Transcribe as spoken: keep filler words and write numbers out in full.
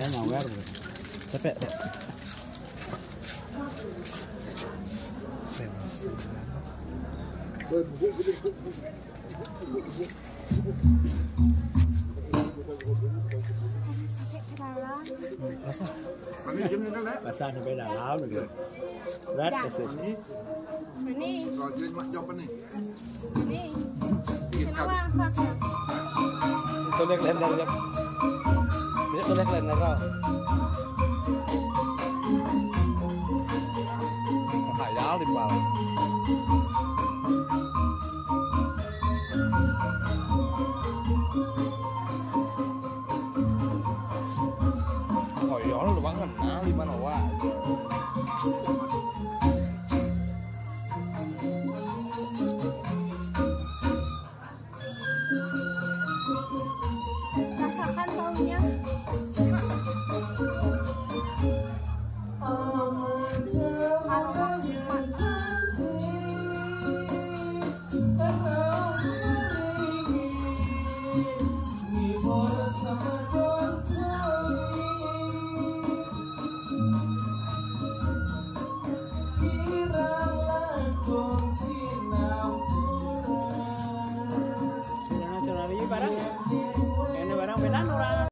Ya nyawer. Capek deh. Basah. Basah sampai dalam gitu. Berat kesini. Ini. Rồi trên mặt dọc bên này. Ini. Kenapa sakit? Tulis lên đây xem. Biết tulis lên đây không? Hải giáo đi vào. Hỏi gió nó bắn hẳn á đi mà nó qua.